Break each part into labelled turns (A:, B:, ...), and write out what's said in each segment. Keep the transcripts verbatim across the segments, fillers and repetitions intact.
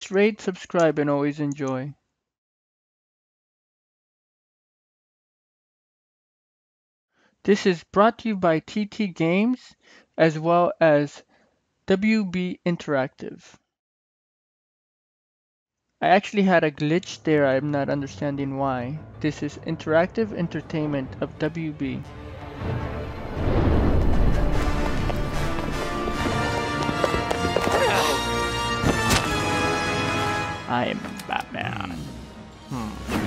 A: Rate, subscribe, and always enjoy. This is brought to you by T T Games as well as W B Interactive. I actually had a glitch there, I'm not understanding why. This is Interactive Entertainment of W B. I am Batman. Hmm.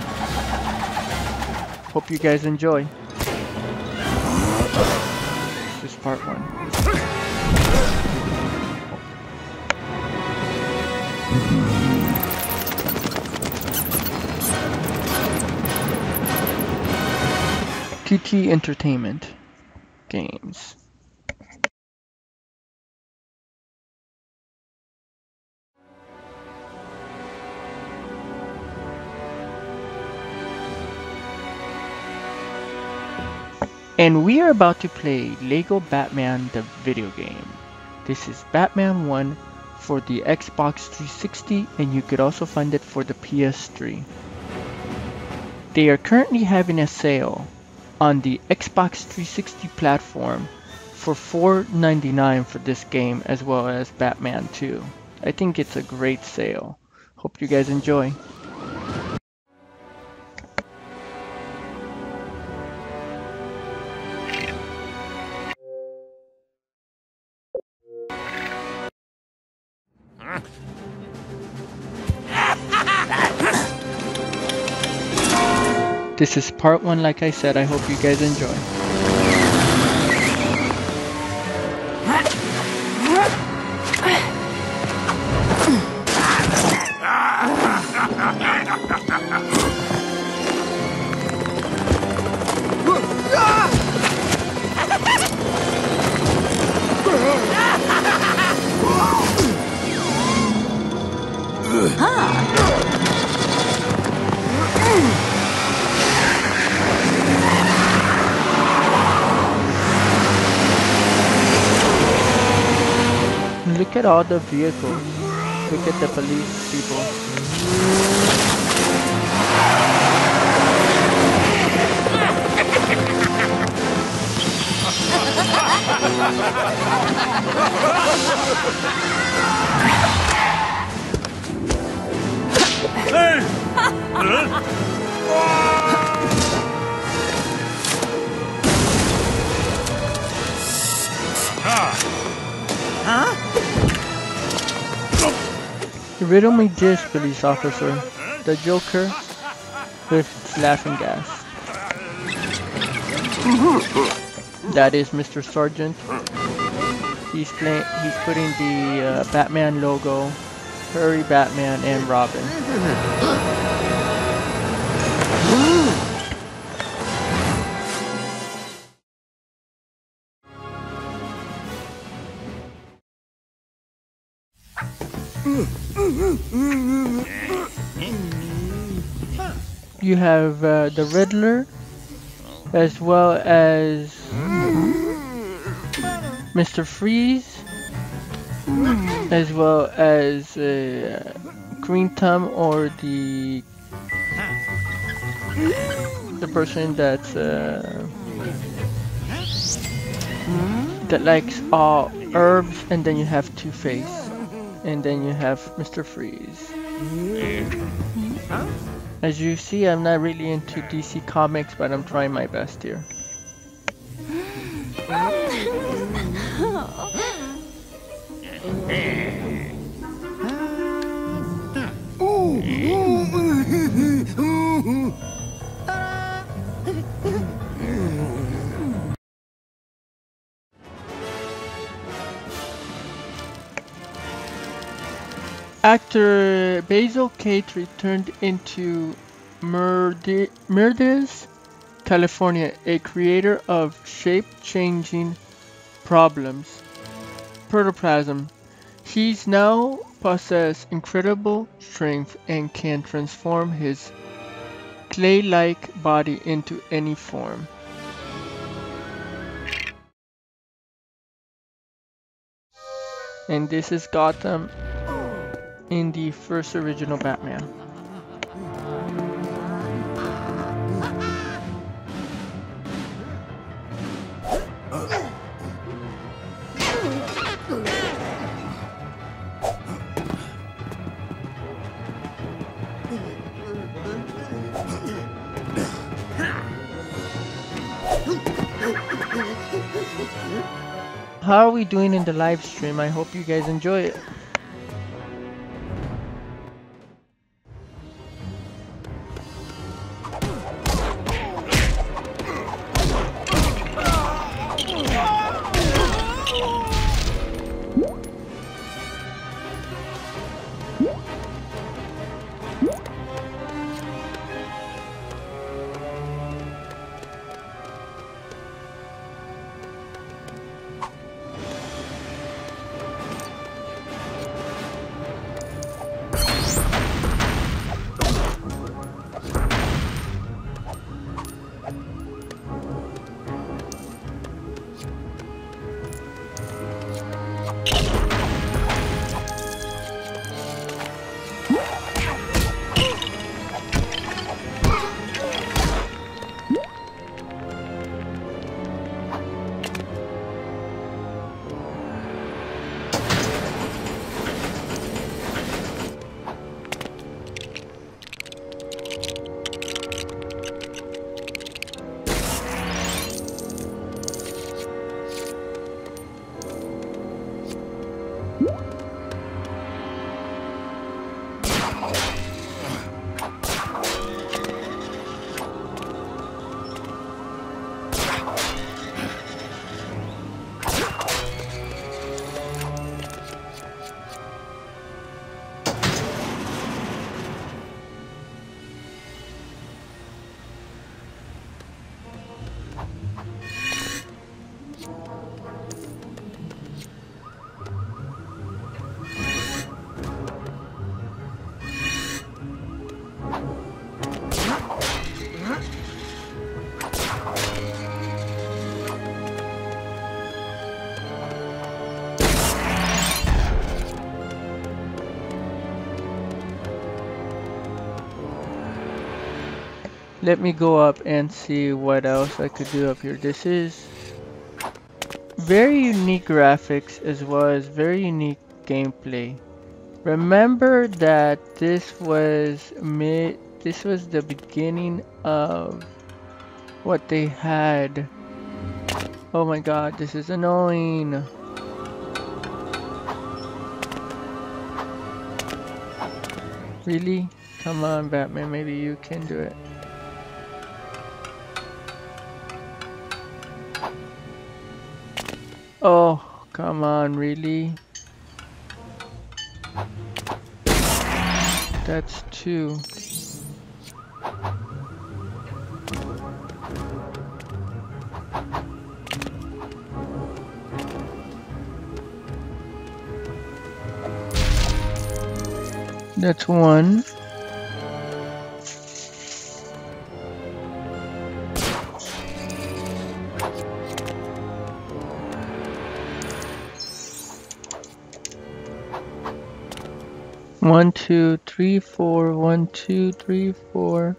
A: Hope you guys enjoy. This is part one. T T Entertainment Games. And we are about to play Lego Batman the video game. This is Batman one for the Xbox three sixty, and you could also find it for the P S three. They are currently having a sale on the Xbox three sixty platform for four ninety-nine for this game, as well as Batman two. I think it's a great sale. Hope you guys enjoy. This is part one, like I said. I hope you guys enjoy. Look at all the vehicles. Look at the police people.
B: Hey! Huh? Huh?
A: Riddle me this, police officer. The Joker with its laughing gas. That is Mister Sergeant. He's playing. He's putting the uh, Batman logo, Hurry Batman, and Robin. You have uh, the Riddler, as well as Mister Freeze, as well as uh, Green Thumb, or the the person that's uh, that likes all herbs, and then you have Two-Face, and then you have Mister Freeze. As you see, I'm not really into D C Comics, but I'm trying my best here. Actor Basil Kate returned into Murdes, California, a creator of shape-changing problems, protoplasm. He's now possesses incredible strength and can transform his clay-like body into any form. And this is Gotham. in the first original Batman. How are we doing in the live stream? I hope you guys enjoy it. Let me go up and see what else I could do up here. This is very unique graphics as well as very unique gameplay. Remember that this was mid this was the beginning of what they had. Oh my god, this is annoying. Really? Come on, Batman, maybe you can do it. Oh, come on, really? That's two. That's one. One, two, three, four, one, two, three, four.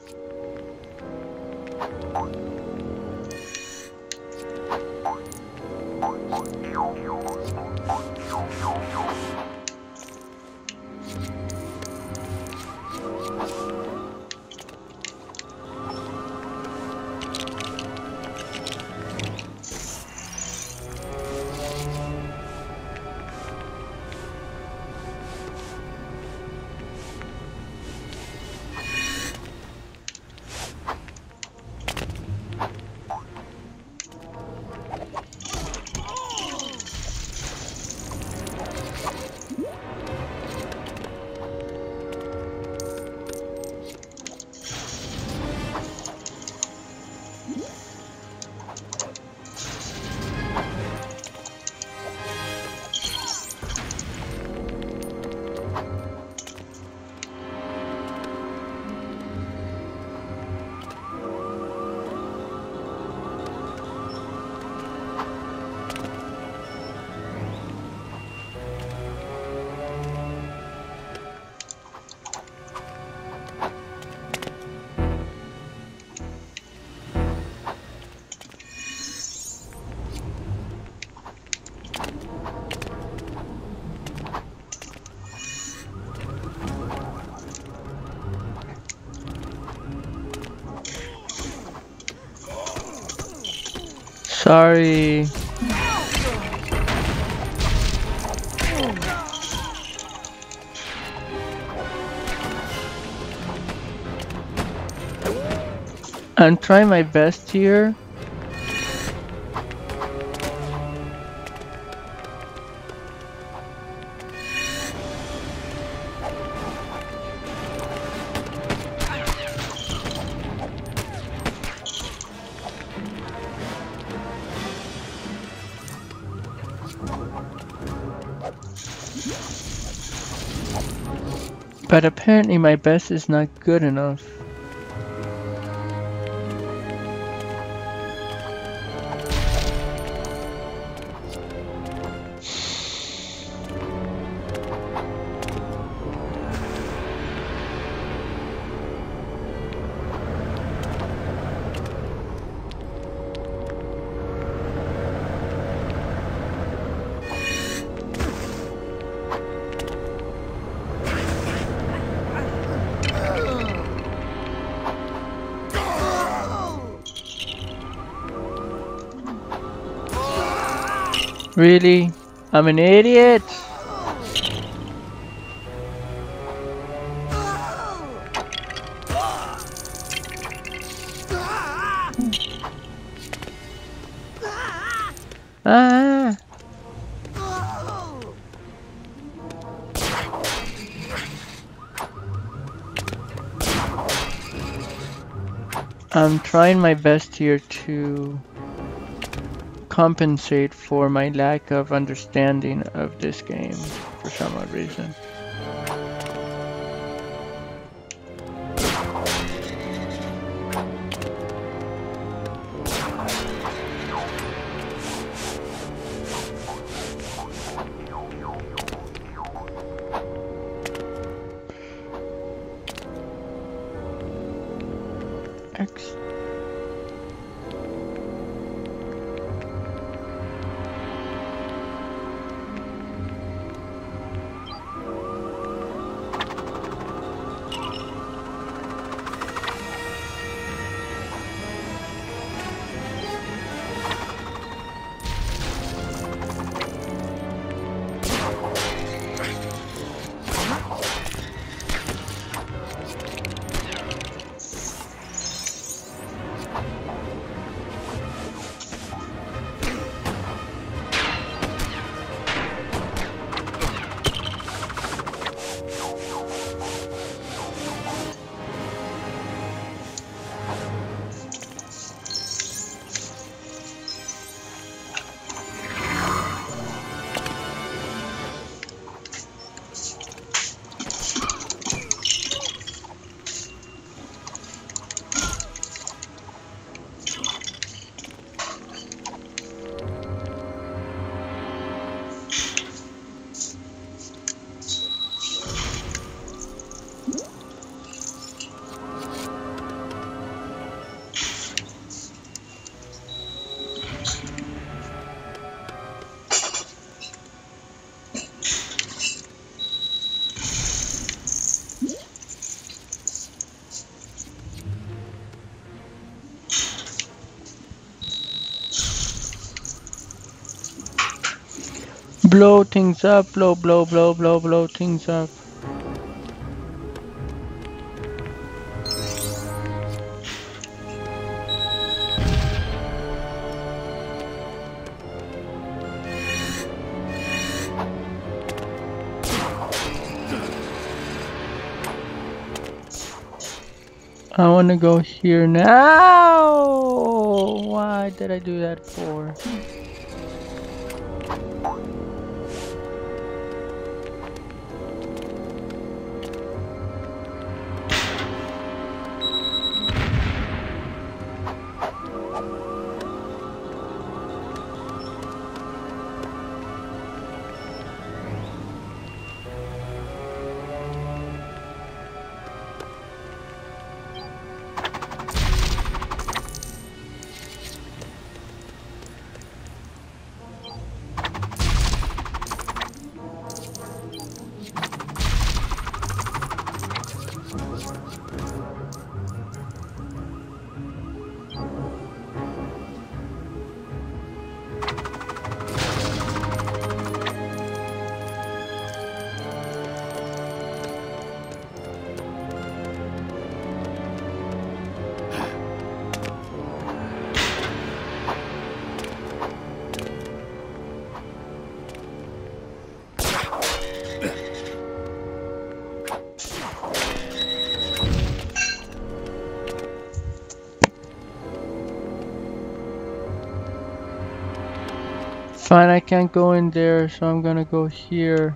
A: Sorry. I'm trying my best here. But apparently my best is not good enough. Really? I'm an idiot? Ah! I'm trying my best here to compensate for my lack of understanding of this game for some odd reason. X. Blow things up, blow, blow, blow, blow, blow things up. I want to go here now. Why did I do that for? Fine, I can't go in there, so I'm gonna go here.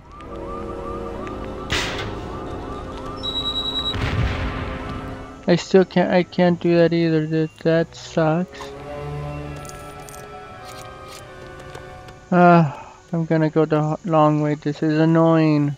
A: I still can't, I can't do that either. That, that sucks. Ah, I'm gonna go the long way. This is annoying.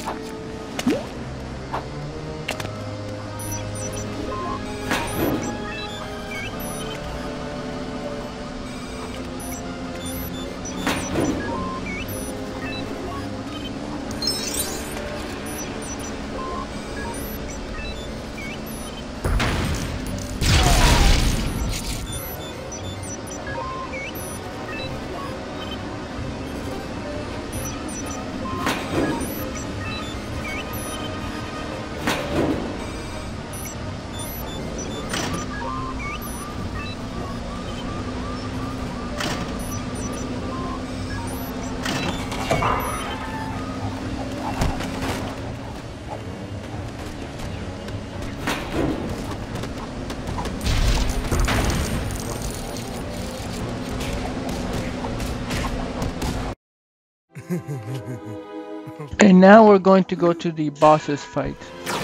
A: And now we're going to go to the boss's fight.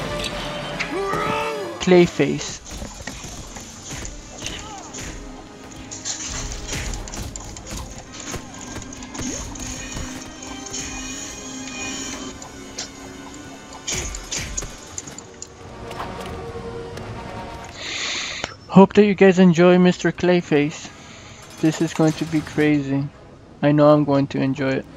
A: Clayface. Hope that you guys enjoy Mister Clayface. This is going to be crazy. I know I'm going to enjoy it.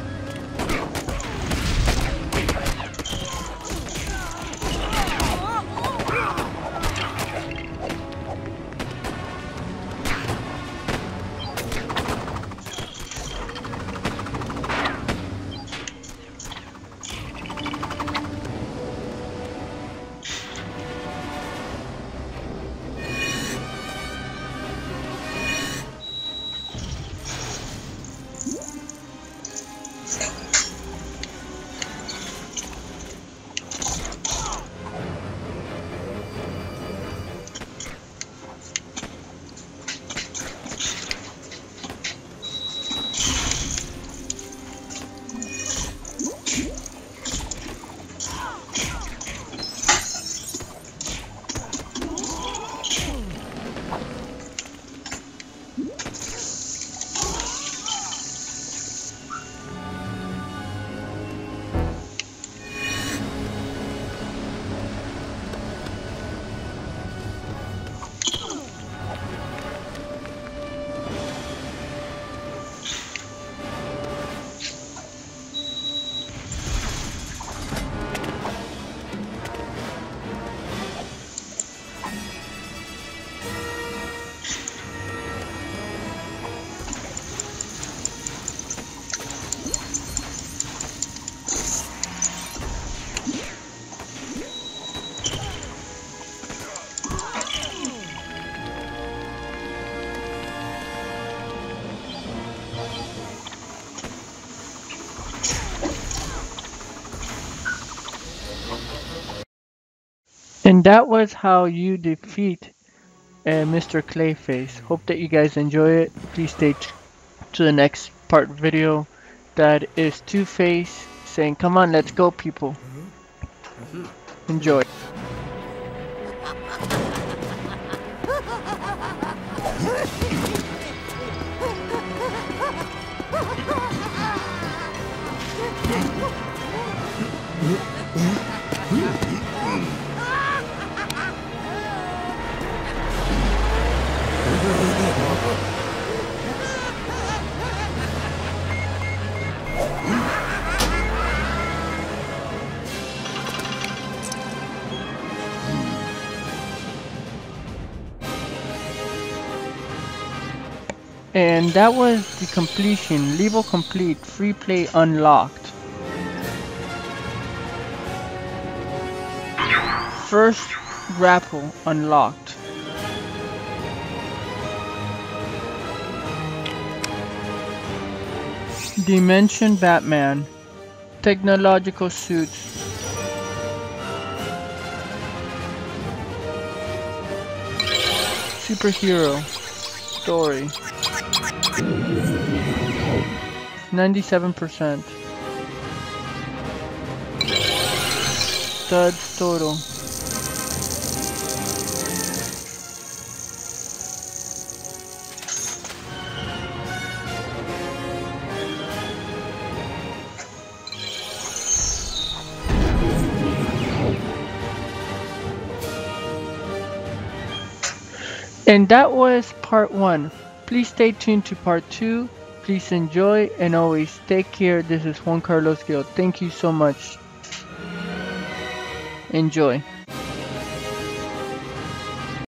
A: And that was how you defeat uh, Mister Clayface. Hope that you guys enjoy it. Please stay t to the next part video. That is Two-Face saying, "Come on, let's go, people." Enjoy. And that was the completion. Level complete. Free play unlocked. First grapple unlocked. Dimension Batman. Technological suits. Superhero. Story. ninety-seven percent. Studs total. And that was part one. Please stay tuned to part two. Please enjoy and always take care. This is Juan Carlos Gil. Thank you so much. Enjoy.